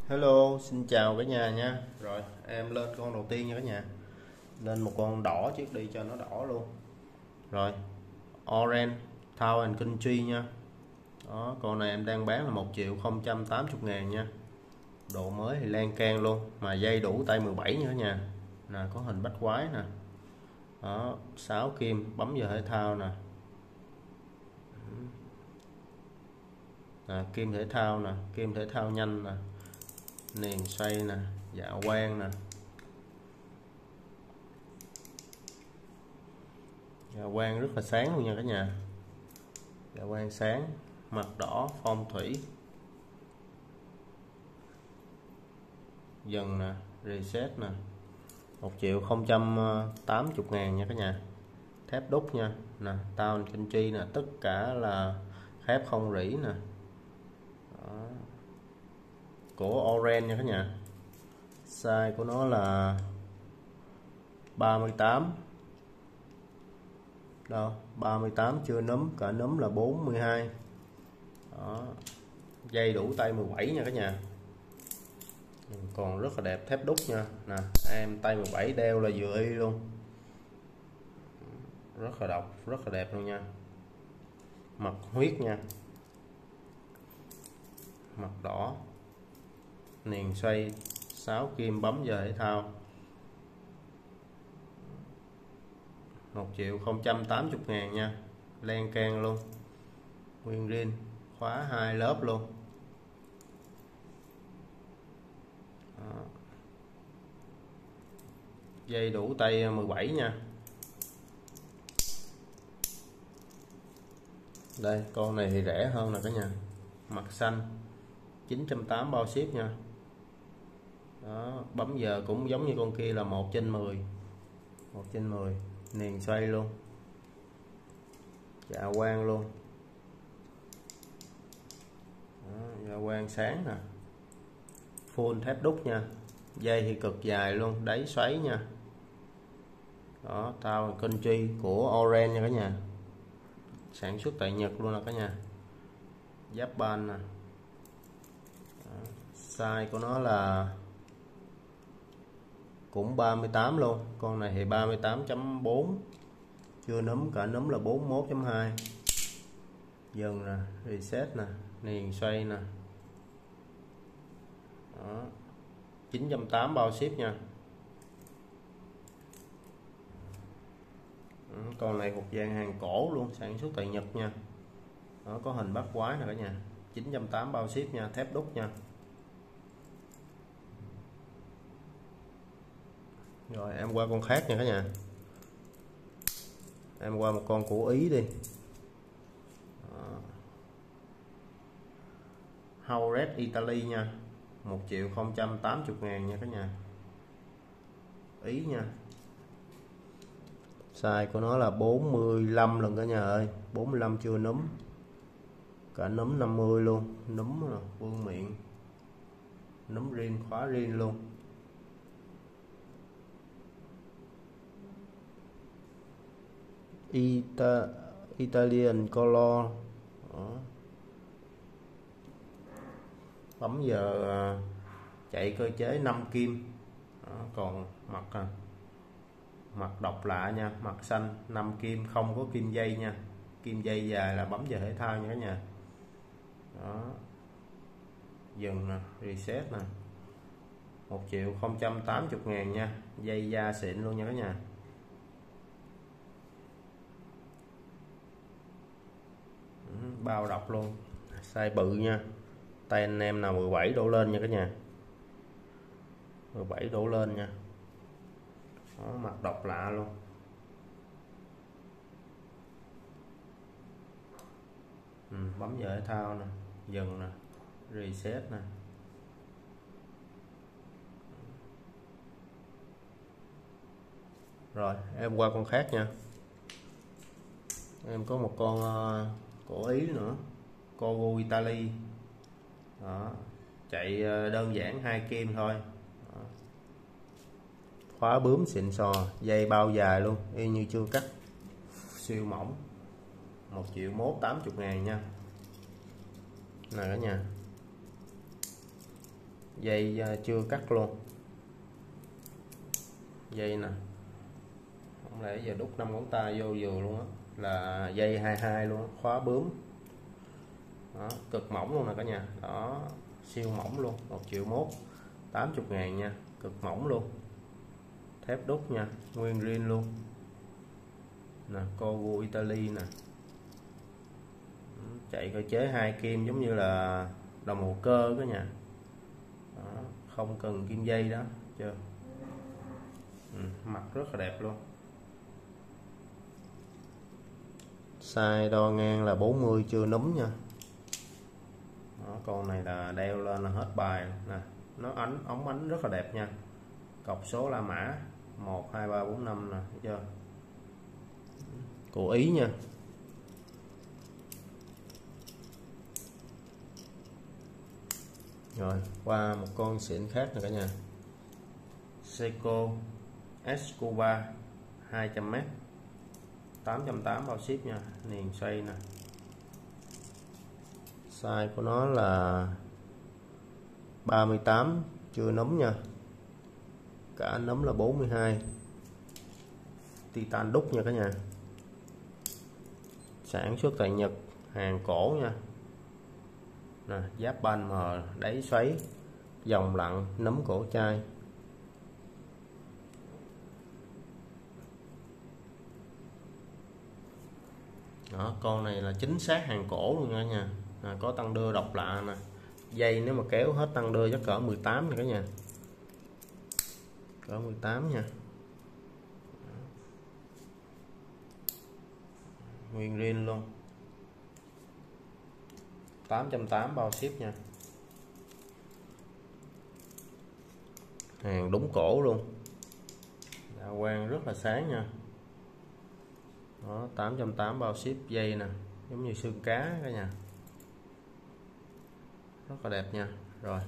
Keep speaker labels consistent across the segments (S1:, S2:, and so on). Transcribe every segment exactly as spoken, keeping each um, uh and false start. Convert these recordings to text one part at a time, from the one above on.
S1: Hello, xin chào cả nhà nha. Rồi, em lên con đầu tiên nha cả nhà. Lên một con đỏ trước đi cho nó đỏ luôn. Rồi, Orange Town and Country nha. Đó, con này em đang bán là một triệu không trăm tám mươi ngàn nha. Độ mới thì lan can luôn, mà dây đủ tay mười bảy nha cả nhà. Nè, có hình bách quái nè. Đó, sáu kim, bấm giờ thể thao nè. Nè, kim thể thao nè, kim thể thao nhanh nè. Niền xoay nè, dạ quang nè. Dạ quang rất là sáng luôn nha cả nhà. Dạ quang sáng, mặt đỏ, phong thủy. Dần nè, reset nè. một triệu không trăm tám mươi ngàn nha cả nhà. Thép đúc nha. Nè, Town and Country nè, tất cả là thép không rỉ nè. Đó. Của Orange nha cả nhà. Size của nó là ba mươi tám. Đâu, ba mươi tám chưa núm, cả núm là bốn mươi hai. Đó. Dây đủ tay mười bảy nha cả nhà. Còn rất là đẹp, thép đúc nha. Nè, em tay mười bảy đeo là vừa y luôn. Rất là độc, rất là đẹp luôn nha. Mặt huyết nha. Mặt đỏ. Niền xoay, sáu kim, bấm giờ thể thao. một triệu không trăm tám mươi ngàn nha. Lan can luôn. Nguyên rin, khóa hai lớp luôn. Đó. Dây đủ tay mười bảy nha. Đây, con này thì rẻ hơn là cả nhà. Mặt xanh chín trăm tám mươi bao ship nha. Đó, bấm giờ cũng giống như con kia là một trên mười. một trên mười, niền xoay luôn. Dạ quang luôn. Đó, dạ quang sáng nè. Full thép đúc nha. Dây thì cực dài luôn, đáy xoáy nha. Đó, Town and Country của Orange nha cả nhà. Sản xuất tại Nhật luôn là cả nhà. Japan nè. Đó, size của nó là cũng ba mươi tám luôn. Con này thì ba mươi tám chấm bốn. Chưa núm, cả núm là bốn mươi mốt chấm hai. Dần nè, reset nè, niền xoay nè. Đó. chín trăm tám mươi bao ship nha. Con này thuộc dạng hàng cổ luôn, sản xuất tại Nhật nha. Đó, có hình bát quái nè cả nhà. chín trăm tám mươi bao ship nha, thép đúc nha. Rồi em qua con khác nha cả nhà. Em qua một con của Ý đi. Howred Italy nha. một triệu không trăm tám mươi ngàn nha cả nhà. Ý nha. Size của nó là bốn mươi lăm lần cả nhà ơi. bốn mươi lăm chưa núm. Cả núm năm mươi luôn. Núm vương miệng. Núm rin, khóa rin luôn. Ita Italian color. Đó. Bấm giờ chạy cơ chế năm kim. Đó, còn mặt mặt độc lạ nha, mặt xanh năm kim, không có kim dây nha. Kim dây dài là bấm giờ thể thao nha cả nhà. Đó. Dừng nè, reset nè. một triệu không trăm tám mươi ngàn nha. Dây da xịn luôn nha cả nhà. Bao độc luôn. Size bự nha. Tay anh em nào mười bảy đổ lên nha cả nhà. mười bảy đổ lên nha. Đó, mặt độc lạ luôn. Ừ, bấm giờ thể thao nè, dừng nè, reset nè. Rồi em qua con khác nha. Em có một con uh, của Ý nữa, Kogo Italy. Đó, chạy đơn giản hai kim thôi. Đó. Khóa bướm xịn sò, dây bao dài luôn, y như chưa cắt, siêu mỏng. một triệu mốt tám mươi ngàn nha. Này cả nhà. Dây chưa cắt luôn, dây nè, không lẽ giờ đút năm ngón tay vô vừa luôn á, là dây hai mươi hai luôn á, khóa bướm đó, cực mỏng luôn nè cả nhà, đó siêu mỏng luôn, một triệu mốt, tám mươi ngàn nha, cực mỏng luôn, thép đúc nha, nguyên riêng luôn nè, Kogu Italy nè, chạy cơ chế hai kim giống như là đồng hồ cơ cả nhà đó, không cần kim dây đó chưa. Ừ, mặt rất là đẹp luôn. Size đo ngang là bốn mươi, chưa núm nha đó, con này là đeo lên là hết bài nè, nó ánh ống ánh rất là đẹp nha, cọc số La Mã một hai ba bốn năm nè, thấy chưa, của Ý nha. Rồi qua một con xịn khác nè cả nhà, Seiko Escobar hai trăm mét, tám trăm tám mươi bao ship nha, niền xoay nè, size của nó là ba mươi tám, chưa nấm nha, cả nấm là bốn mươi hai, titan đúc nha cả nhà, sản xuất tại Nhật, hàng cổ nha nè, giáp ban mờ, đáy xoáy, dòng lặn, nấm cổ chai. Đó, con này là chính xác hàng cổ luôn nha cả nhà, à, có tăng đưa độc lạ nè, dây nếu mà kéo hết tăng đưa chắc cỡ mười tám này cả nhà, cỡ mười tám nha, nguyên riêng luôn, tám trăm tám mươi bao ship nha, hàng đúng cổ luôn, đa quang rất là sáng nha đó, tám trăm tám mươi bao ship, dây nè giống như xương cá cả nhà, rất là đẹp nha. Rồi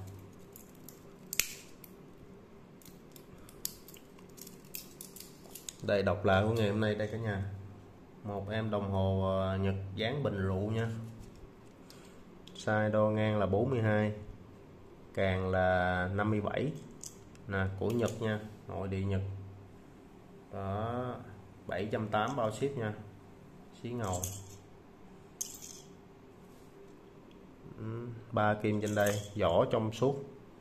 S1: đây độc lạ của ngày hôm nay đây cả nhà, một em đồng hồ Nhật dáng bình rượu nha, size đo ngang là bốn mươi hai, càng là năm mươi bảy nè, của Nhật nha, nội địa Nhật đó, bảy trăm tám mươi bao ship nha, xí ngầu, ba kim trên đây, vỏ trong suốt,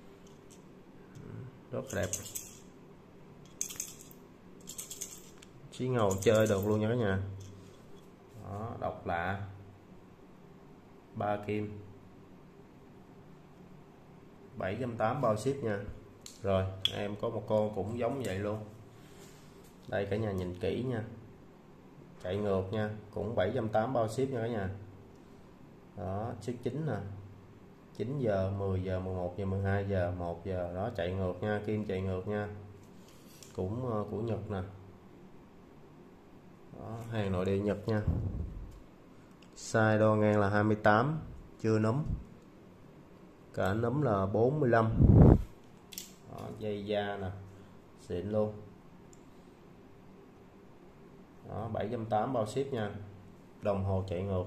S1: rất đẹp, xí ngầu chơi được luôn nha cả nhà đó, độc lạ, ba kim, bảy trăm tám mươi bao ship nha. Rồi em có một con cũng giống vậy luôn, đây cả nhà nhìn kỹ nha, chạy ngược nha, cũng bảy trăm tám mươi bao ship nha cả nhà đó, chiếc chín nè, chín giờ, mười giờ, mười một giờ, mười hai giờ, một giờ đó, chạy ngược nha, kim chạy ngược nha, cũng của Nhật nè đó, hàng nội địa Nhật nha, size đo ngang là hai mươi tám, chưa nấm, cả nấm là bốn mươi lăm đó, dây da nè xịn luôn đó, bảy trăm tám mươi bao ship nha, đồng hồ chạy ngược.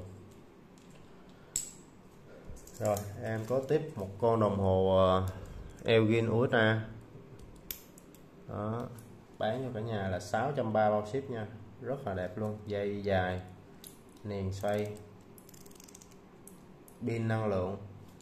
S1: Rồi em có tiếp một con đồng hồ Elgin Ultra đó, bán cho cả nhà là sáu trăm ba mươi bao ship nha, rất là đẹp luôn, dây dài, niền xoay, pin năng lượng,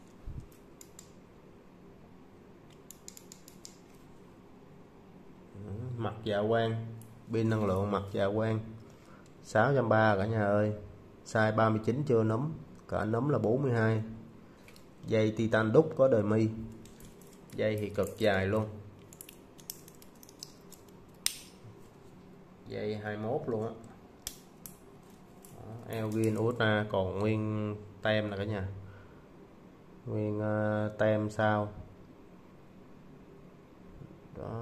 S1: mặt dạ quang, pin năng lượng, mặt dạ quang, sáu trăm ba mươi cả nhà ơi, size ba mươi chín, chưa nấm, cả nấm là bốn mươi hai, dây titan đúc có đời mi, dây thì cực dài luôn, dây hai mươi mốt luôn á, Elgin Ultra còn nguyên tem nè cả nhà, nguyên uh, tem sao đó,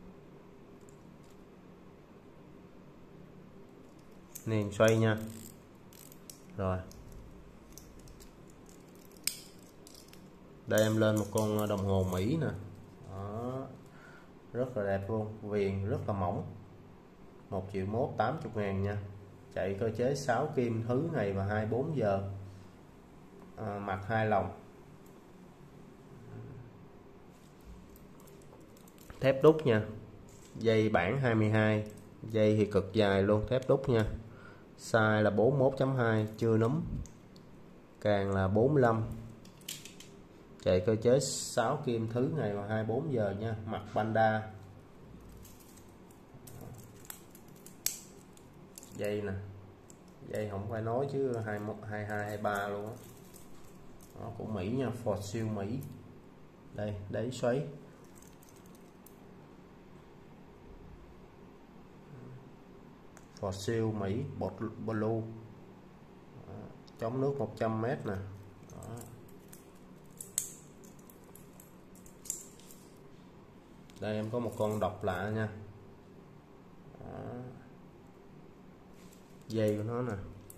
S1: niền xoay nha. Rồi đây em lên một con đồng hồ Mỹ nè đó, rất là đẹp luôn, viền rất là mỏng, một triệu mốt, tám mươi ngàn nha, chạy cơ chế sáu kim, thứ ngày và hai mươi bốn giờ, à, mặt hai lòng, thép đúc nha, dây bản hai mươi hai, dây thì cực dài luôn, thép đúc nha. Size là bốn mươi mốt chấm hai, chưa núm, càng là bốn mươi lăm. Chạy cơ chế sáu kim, thứ ngày vào hai mươi bốn giờ nha, mặt Panda. Dây nè, dây không phải nói chứ hai mươi mốt, hai mươi hai, hai mươi ba luôn á. Đó, của Mỹ nha, Ford siêu Mỹ. Đây, đáy xoáy. Ford siêu Mỹ, bột blue. Đó, chống nước một trăm mét nè. Đó. Đây em có một con độc lạ nha. Đó. Dây của nó nè,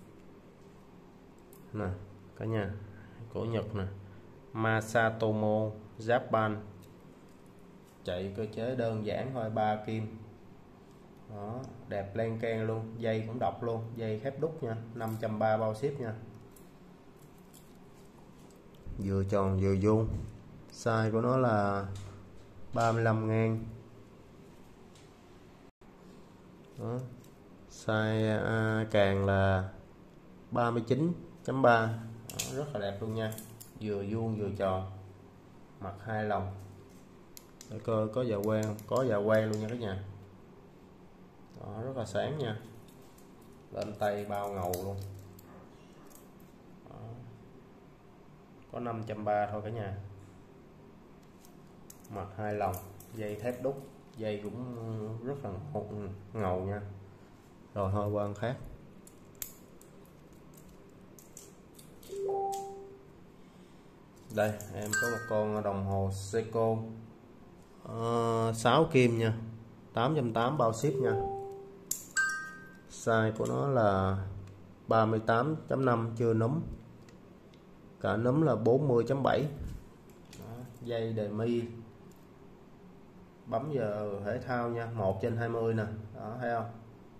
S1: nè cả nhà, của Nhật nè, Masatomo Japan. Chạy cơ chế đơn giản thôi, ba kim. Đó, đẹp len keng luôn, dây cũng độc luôn, dây thép đúc nha, năm trăm ba mươi bao ship nha. Vừa tròn vừa vuông. Size của nó là ba mươi lăm ngang. Đó. Size à, càng là ba mươi chín chấm ba. Rất là đẹp luôn nha, vừa vuông vừa tròn, mặt hai lòng. Để coi có dạ quang không? Có dạ quang luôn nha cả nhà. Đó, rất là sáng nha, lên tay bao ngầu luôn. Đó. Có năm trăm ba mươi thôi cả nhà, mặt hai lòng, dây thép đúc, dây cũng rất là ngầu nha. Rồi thôi qua con khác. Đây em có một con đồng hồ Seiko uh, sáu kim nha, tám trăm tám mươi bao ship nha. Size của nó là ba mươi tám chấm năm, chưa núm, cả núm là bốn mươi chấm bảy. Dây đề mi, bấm giờ thể thao nha, một trên hai mươi nè. Đó, thấy không?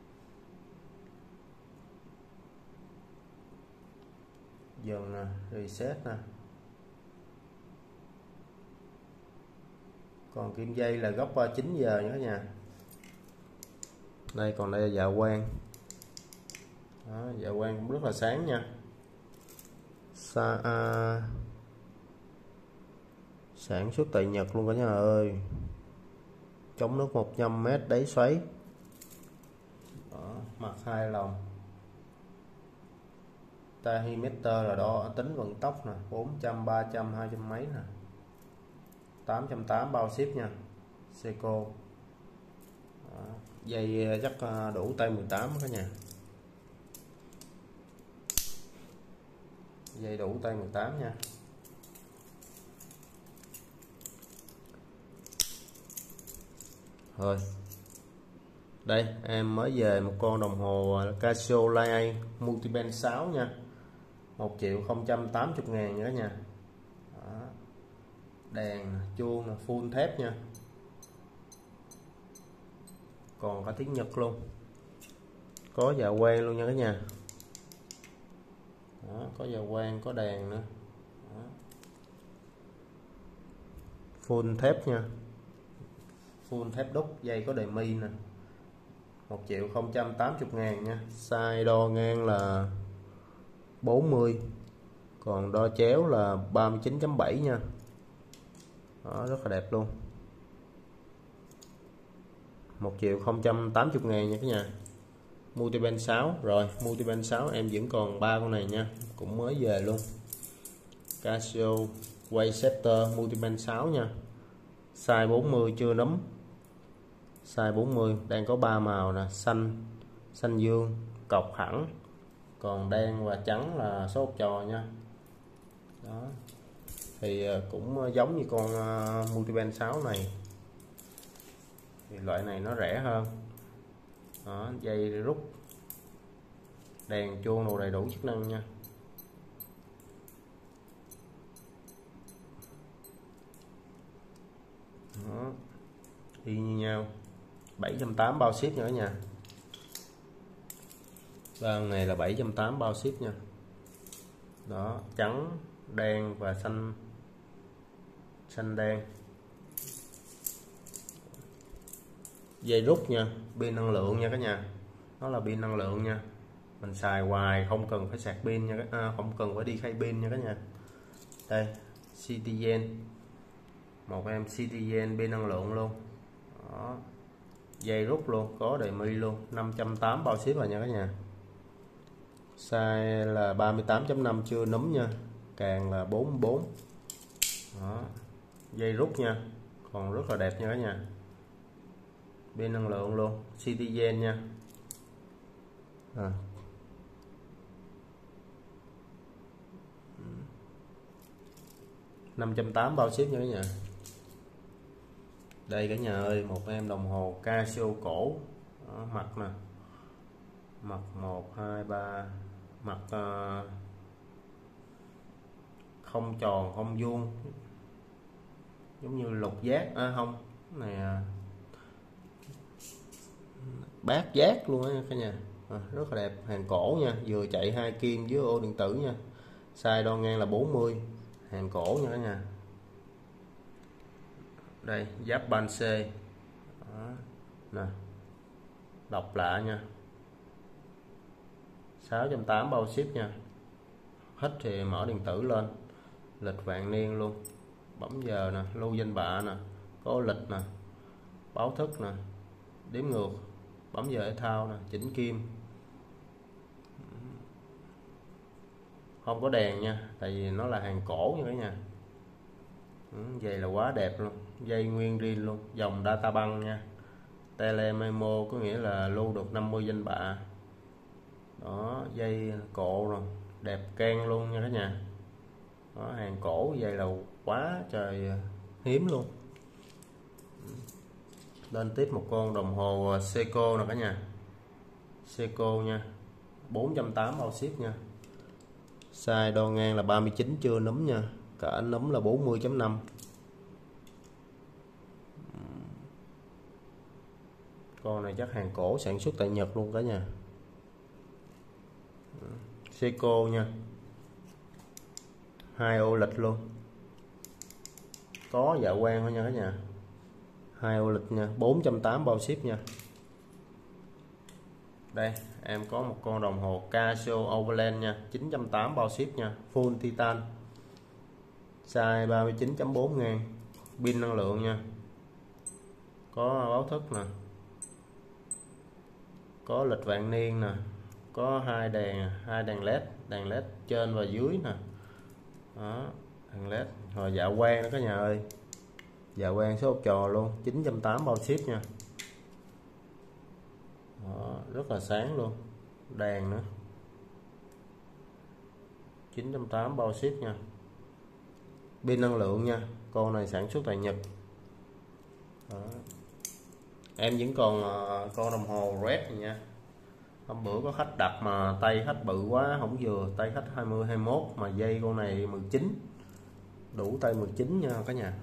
S1: Dừng nè, reset nè. Còn kim dây là góc chín giờ nha cả nhà. Đây còn đây là dạ quang. Đó, dạ quang cũng rất là sáng nha. Sa à, sản xuất tại Nhật luôn cả nhà ơi. Chống nước một trăm mét, đáy xoáy. Đó, mặt hai lòng. Tahymeter là đo tính vận tốc nè, bốn trăm, ba trăm, hai trăm mấy nè. tám trăm tám mươi bao ship nha. Seiko. Đó, dây chắc đủ tay mười tám cả nhà. Dây đủ tay mười tám nha. Rồi. Đây em mới về một con đồng hồ Casio Lite Multiband sáu nha, một triệu không trăm tám mươi ngàn nữa nha. Đó. Đèn chuông là full thép nha, còn có tiếng Nhật luôn, có dạ quang luôn nha cả nhà. Đó, có dạ quang, có đèn nữa. Đó. Full thép nha, full thép đúc, dây có đề mi nè, một triệu không trăm tám mươi ngàn nha. Size đo ngang là bốn mươi, còn đo chéo là ba mươi chín chấm bảy nha. Đó, rất là đẹp luôn, một triệu không trăm tám mươi ngàn nha cả nhà. Multiband sáu. Rồi Multiband sáu em vẫn còn ba con này nha, cũng mới về luôn. Casio Waysetter Multiband sáu nha, size bốn mươi, chưa nấm. Size bốn mươi, đang có ba màu nè, xanh, xanh dương, cọc hẳn, còn đen và trắng là số học trò nha. Đó, thì cũng giống như con Multiband sáu này, thì loại này nó rẻ hơn. Đó, dây rút, đèn chuông đồ đầy đủ chức năng nha. Đó, y như nhau, bảy trăm tám mươi bao ship nữa nha. Ba này là bảy trăm tám mươi bao ship nha. Đó, trắng, đen và xanh, xanh đen. Dây rút nha, pin năng lượng nha cả nhà, nó là pin năng lượng nha, mình xài hoài không cần phải sạc pin nha, à, không cần phải đi khai pin nha cả nhà. Đây Citizen, một em Citizen pin năng lượng luôn. Đó. Dây rút luôn, có đầy mi luôn, năm trăm tám mươi bao ship rồi nha cả nhà. Size là ba mươi tám chấm năm chưa núm nha, càng là bốn mươi bốn. Đó. Dây rút nha, còn rất là đẹp nha cả nhà, pin năng lượng luôn, Citizen nha. À. năm trăm tám mươi bao ship nha cả nhà. Đây cả nhà ơi, một em đồng hồ Casio cổ. Đó, mặt nè, mặt một hai ba, mặt uh, không tròn không vuông, giống như lục giác, à, không này à, bát giác luôn á cả nhà. À, rất là đẹp, hàng cổ nha, vừa chạy hai kim với ô điện tử nha, size đo ngang là bốn mươi, hàng cổ nha cả nhà. Đây giáp ban C. Đó. Nè, độc lạ nha, sáu trăm tám mươi bao ship nha. Hết thì mở điện tử lên, lịch vạn niên luôn, bấm giờ nè, lưu danh bạ nè, có lịch nè, báo thức nè, đếm ngược, bấm giờ thể thao nè, chỉnh kim. Không có đèn nha, tại vì nó là hàng cổ nha cả nhà. Dây là quá đẹp luôn, dây nguyên riêng luôn, dòng data băng nha, tele memo, có nghĩa là lưu được năm mươi danh bạ. Đó, dây cổ rồi, đẹp can luôn nha cả nhà. Đó, hàng cổ dây là quá trời hiếm luôn. Lên tiếp một con đồng hồ Seiko nè cả nhà, Seiko nha, bốn trăm tám mươi bao ship nha. Size đo ngang là ba mươi chín chưa núm nha, cả núm là bốn mươi chấm năm. Con này chắc hàng cổ sản xuất tại Nhật luôn cả nhà. Seiko nha, hai ô lịch luôn, có dạ quang thôi nha cả nhà, hai ô lịch nha, bốn trăm tám mươi bao ship nha. Đây em có một con đồng hồ Casio Overland nha, chín trăm tám mươi bao ship nha, full titan, size ba mươi chín chấm bốn ngang, pin năng lượng nha, có báo thức nè, có lịch vạn niên nè, có hai đèn, hai đèn led, đèn led trên và dưới nè. Đó, đèn led rồi dạ quang đó cả nhà ơi, dạ quang số học trò luôn, chín trăm tám mươi bao ship nha. Đó, rất là sáng luôn, đèn nữa, chín trăm tám mươi bao ship nha, pin năng lượng nha, con này sản xuất tại Nhật. Đó. Em vẫn còn uh, con đồng hồ red này nha, hôm bữa có khách đặt mà tay khách bự quá không vừa, tay khách hai mươi hai mươi mốt mà dây con này mười chín, đủ tay mười chín nha cả nhà.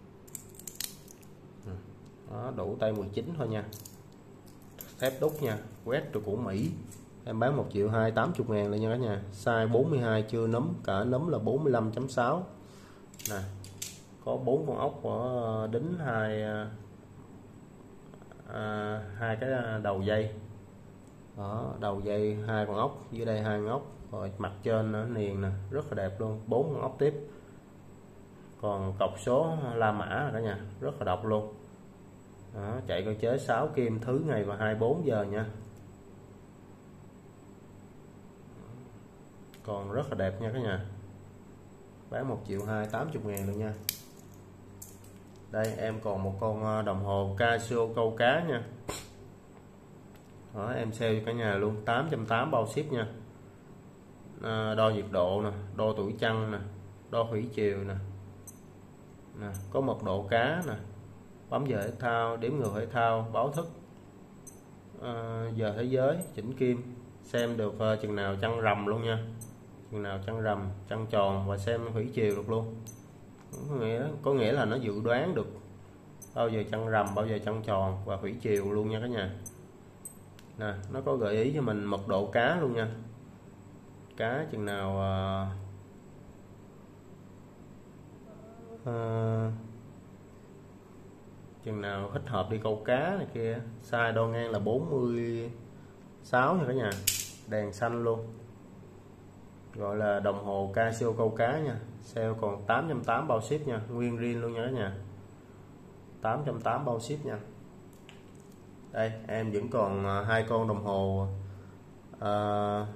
S1: Đó, đủ tay mười chín thôi nha, thép đúc nha, quét từ của Mỹ, em bán một triệu hai tám mươi ngànเลยnha cả nhà. Size bốn mươi hai chưa núm, cả núm là bốn mươi lăm chấm sáu nè, có bốn con ốc của đính hai à, hai cái đầu dây. Đó, đầu dây hai con ốc, dưới đây hai con ốc, rồi mặt trên nó niền nè, rất là đẹp luôn, bốn con ốc tiếp, còn cọc số La Mã cả nhà, rất là độc luôn. Đó, chạy cơ chế sáu kim, thứ ngày và hai mươi bốn giờ nha, còn rất là đẹp nha cả nhà, bán một triệu hai tám mươi ngàn luôn nha. Đây em còn một con đồng hồ Casio câu cá nha. Đó, em sale cho cả nhà luôn, tám trăm tám mươi bao ship nha. À, đo nhiệt độ nè, đo tuổi trăng nè, đo thủy triều nè, nè, có mật độ cá nè, bấm giờ thể thao, đếm ngược thể thao, báo thức, à, giờ thế giới, chỉnh kim, xem được uh, chừng nào trăng rằm luôn nha, chừng nào trăng rằm, trăng tròn, và xem thủy triều được luôn. Có nghĩa, có nghĩa là nó dự đoán được bao giờ trăng rằm, bao giờ trăng tròn và thủy triều luôn nha cả nhà. Nè, nó có gợi ý cho mình mật độ cá luôn nha, cá chừng nào uh, uh, chừng nào thích hợp đi câu cá này kia. Size đo ngang là bốn mươi sáu nha cả nhà, đèn xanh luôn, gọi là đồng hồ Casio câu cá nha. Sale còn tám trăm tám mươi bao ship nha, nguyên riêng luôn nha cả nhà, tám trăm tám mươi bao ship nha. Đây em vẫn còn hai con đồng hồ uh,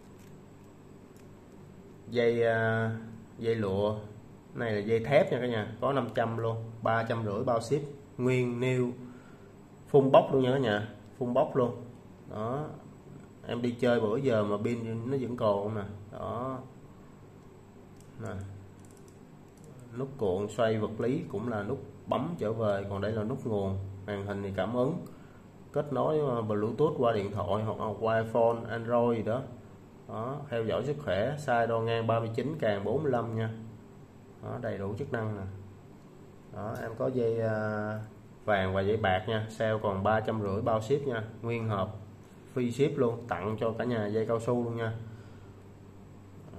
S1: dây uh, dây lụa, này là dây thép nha cả nhà, có năm trăm luôn, ba trăm rưỡi bao ship, nguyên new phun bóc luôn nha cả nhà, phun bóc luôn đó. Em đi chơi bữa giờ mà pin nó vẫn còn nè đó nè. Nút cuộn xoay vật lý cũng là nút bấm trở về, còn đây là nút nguồn. Màn hình thì cảm ứng kết nối Bluetooth qua điện thoại hoặc là qua iPhone, Android gì đó. Đó, theo dõi sức khỏe, size đo ngang ba mươi chín càng bốn mươi lăm nha. Đó, đầy đủ chức năng nè. Đó, em có dây uh, vàng và dây bạc nha, sale còn ba trăm rưỡi bao ship nha, nguyên hộp free ship luôn, tặng cho cả nhà dây cao su luôn nha. Đó.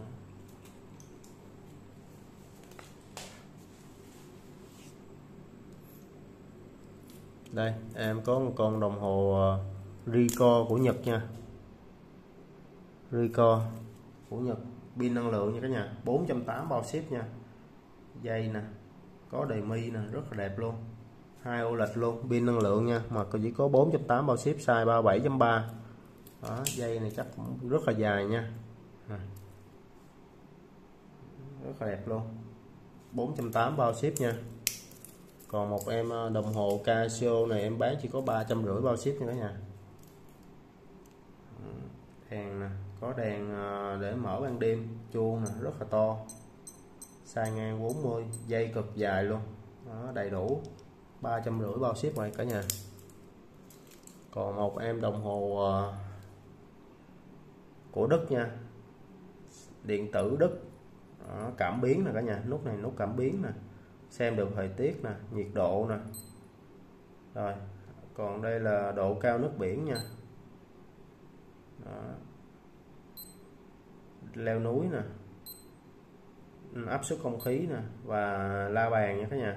S1: Đây em có một con đồng hồ Ricoh của Nhật nha, Ricoh của Nhật, pin năng lượng nha cả nhà, bốn trăm tám mươi bao ship nha. Dây nè, có đề mi nè, rất là đẹp luôn, hai ô led luôn, pin năng lượng nha, mà chỉ có bốn trăm tám mươi bao ship, size ba mươi bảy chấm ba. Đó, dây này chắc cũng rất là dài nha, rất là đẹp luôn, bốn trăm tám mươi bao ship nha. Còn một em đồng hồ Casio này em bán chỉ có ba trăm rưỡi bao ship nha cả nhà. Đèn nè, có đèn để mở ban đêm, chuông nè, rất là to, size ngang bốn mươi, dây cực dài luôn. Đó, đầy đủ, ba trăm rưỡi bao ship rồi cả nhà. Còn một em đồng hồ của Đức nha, điện tử Đức. Đó, cảm biến nè cả nhà, nút này nút cảm biến nè, xem được thời tiết nè, nhiệt độ nè. Rồi còn đây là độ cao nước biển nha. Đó. Leo núi nè, áp suất không khí nè, và la bàn nha cả nhà.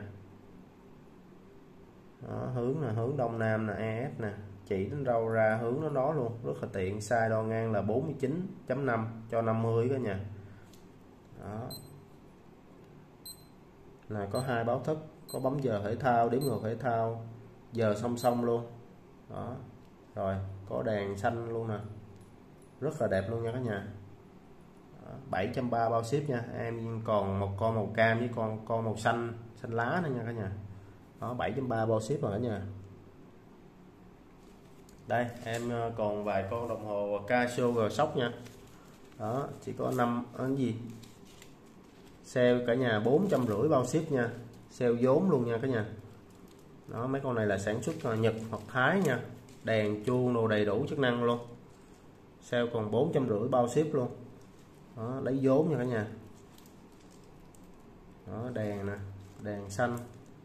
S1: Đó, hướng là hướng đông nam nè, e ép nè, chỉ đến đâu ra hướng nó đó luôn, rất là tiện. Size đo ngang là bốn mươi chín chấm năm cho năm mươi cả nhà. Đó là có hai báo thức, có bấm giờ thể thao, đếm ngược thể thao, giờ song song luôn. Đó rồi có đèn xanh luôn nè, rất là đẹp luôn nha cả nhà. bảy trăm ba mươi bao ship nha. Em còn một con màu cam với con con màu xanh xanh lá nữa nha cả nhà. Đó, bảy trăm ba mươi bao ship rồi cả nhà. Đây em còn vài con đồng hồ Casio G-Shock nha. Đó chỉ có năm cái gì sale cả nhà, bốn trăm rưỡi bao ship nha, sale vốn luôn nha cả nhà. Đó, mấy con này là sản xuất Nhật hoặc Thái nha, đèn chuông đồ đầy đủ chức năng luôn, sale còn bốn trăm rưỡi bao ship luôn. Đó, lấy vốn nha cả nhà. Đó, đèn nè, đèn xanh.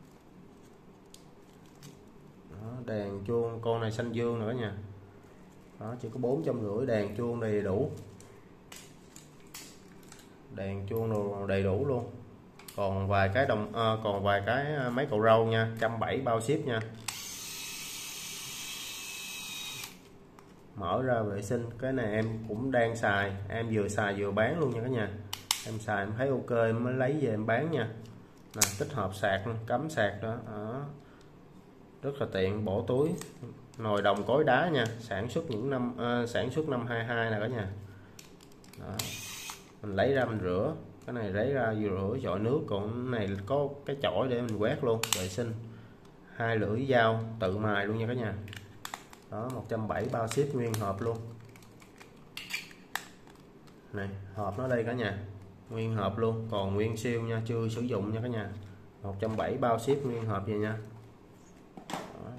S1: Đó, đèn chuông, con này xanh dương nữa cả nhà. Đó, chỉ có bốn trăm rưỡi, đèn chuông đầy đủ, đèn chuông đồ đầy đủ luôn. Còn vài cái đồng à, còn vài cái mấy cầu râu nha, một trăm bảy mươi bao ship nha. Mở ra vệ sinh, cái này em cũng đang xài, em vừa xài vừa bán luôn nha cả nhà. Em xài em thấy ok em mới lấy về em bán nha. Nè, tích hợp sạc, cắm sạc đó. Đó rất là tiện, bỏ túi. Nồi đồng cối đá nha, sản xuất những năm à, sản xuất năm hai mươi hai nè cả nhà. Đó. Mình lấy ra mình rửa, cái này lấy ra vừa rửa chọi nước, còn cái này có cái chổi để mình quét luôn, vệ sinh. Hai lưỡi dao tự mài luôn nha cả nhà. Đó, một trăm bảy mươi bao ship nguyên hộp luôn. Này, hộp nó đây cả nhà, nguyên hộp luôn, còn nguyên siêu nha, chưa sử dụng nha cả nhà. một trăm bảy mươi bao ship nguyên hộp vậy nha. Đó.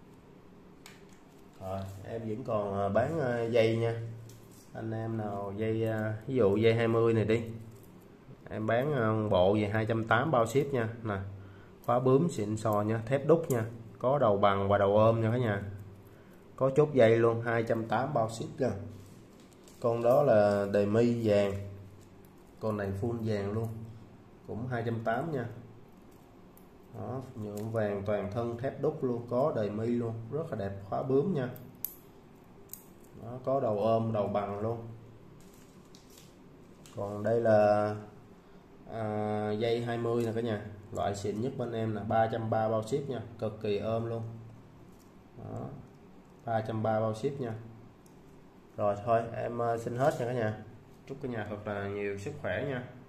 S1: Rồi, em vẫn còn bán dây nha. Anh em nào dây ví dụ dây hai mươi này đi, em bán bộ về hai trăm tám mươi bao ship nha. Nè, khóa bướm xịn sò nha, thép đúc nha, có đầu bằng và đầu ôm nha cả nhà, có chốt dây luôn, hai trăm tám mươi bao ship nha. Con đó là đề mi vàng, con này full vàng luôn, cũng hai trăm tám mươi nha. Đó, nhuộm vàng toàn thân thép đúc luôn, có đầy mi luôn, rất là đẹp, khóa bướm nha. Đó, có đầu ôm đầu bằng luôn. Còn đây là à, dây hai mươi nè cả nhà, loại xịn nhất bên em là ba trăm ba mươi bao ship nha, cực kỳ ôm luôn. Đó, ba trăm ba mươi bao ship nha. Rồi thôi em xin hết nha cả nhà, chúc cả nhà thật là nhiều sức khỏe nha.